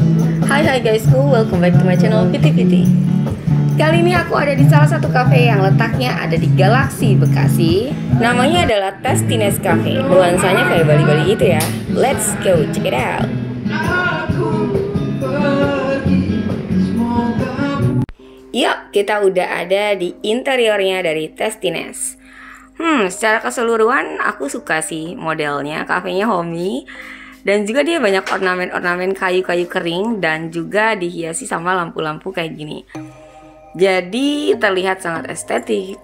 Hai guysku, welcome back to my channel Piti. Kali ini aku ada di salah satu cafe yang letaknya ada di Galaxy Bekasi. Namanya adalah Testines Cafe. Nuansanya kayak Bali-Bali gitu ya. Let's go check it out. Yuk, kita udah ada di interiornya dari Testines. Secara keseluruhan aku suka sih modelnya, kafenya homey. Dan juga dia banyak ornamen-ornamen kayu-kayu kering dan juga dihiasi sama lampu-lampu kayak gini. Jadi terlihat sangat estetik.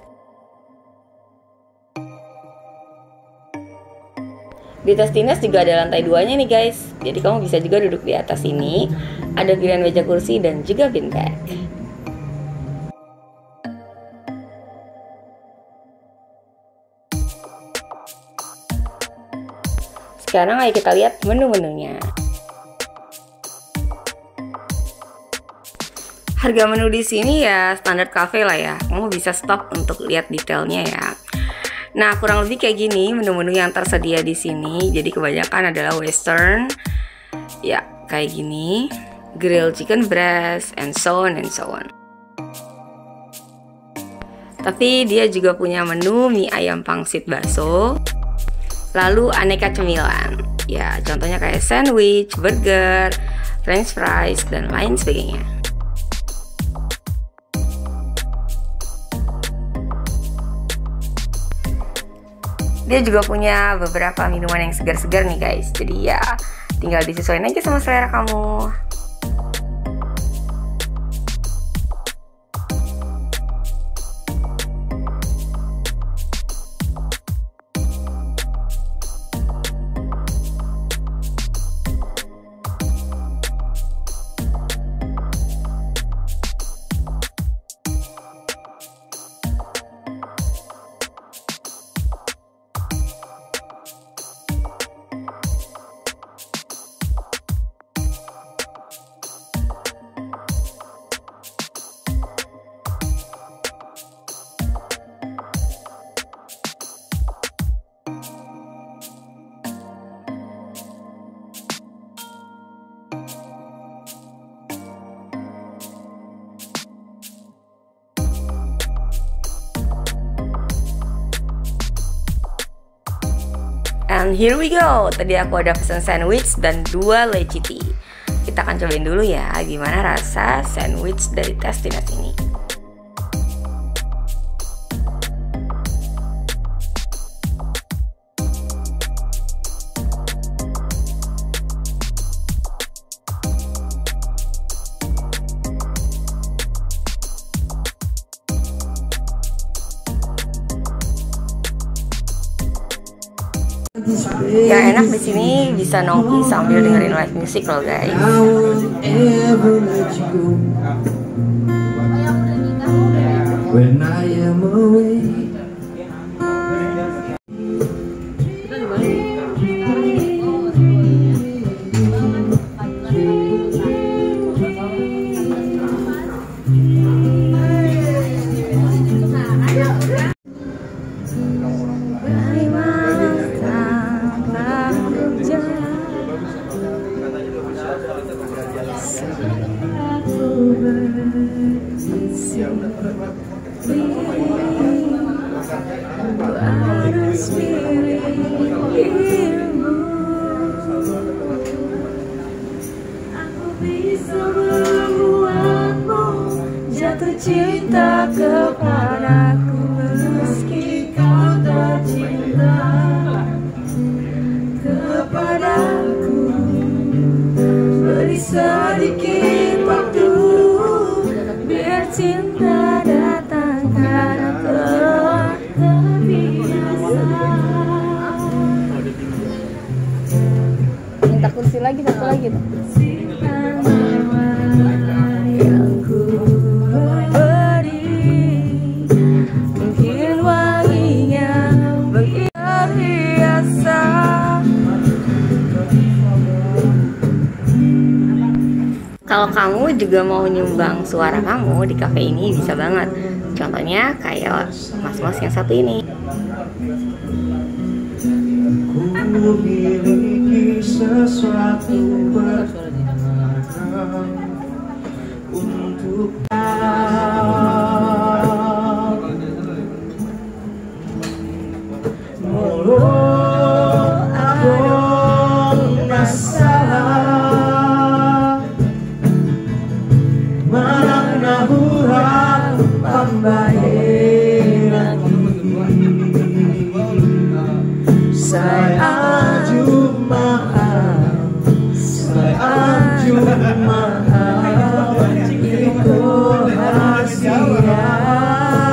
Di Testines juga ada lantai 2-nya nih guys. Jadi kamu bisa juga duduk di atas ini. Ada pilihan meja kursi dan juga beanbag. Sekarang ayo kita lihat menu-menunya. Harga menu di sini ya standar cafe lah ya. Kamu bisa stop untuk lihat detailnya ya. Nah, kurang lebih kayak gini menu-menu yang tersedia di sini. Jadi kebanyakan adalah western. Ya, kayak gini. Grilled chicken breast and so on and so on. Tapi dia juga punya menu mie ayam pangsit bakso. Lalu aneka cemilan, ya contohnya kayak sandwich, burger, french fries, dan lain sebagainya. Dia juga punya beberapa minuman yang segar-segar nih guys. Jadi ya tinggal disesuaikan aja sama selera kamu. And here we go. Tadi aku ada pesan sandwich dan 2 leci tea. Kita akan cobain dulu ya gimana rasa sandwich dari Testines ini. Yang enak di sini bisa nongki sambil dengerin live music loh guys. Jatuh cinta kepadaku meski kau tercinta kepadaku. Beri sedikit waktu biar cinta datang karena telah terbiasa. Minta kursi lagi, satu lagi tuh. Kalau kamu juga mau nyumbang suara kamu di cafe ini bisa banget. Contohnya kayak mas-mas yang satu ini. Ku memiliki sesuatu berharga cuma hatiku rahasia.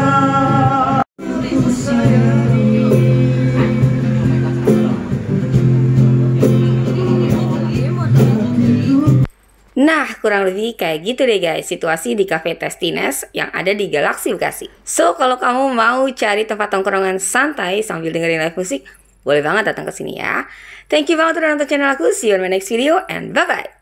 Nah, kurang lebih kayak gitu deh guys situasi di Cafe Testines yang ada di Galaxy Bekasi. So, kalau kamu mau cari tempat tongkrongan santai sambil dengerin live musik, boleh banget datang ke sini ya. Thank you banget udah nonton channel aku. See you on my next video and bye-bye.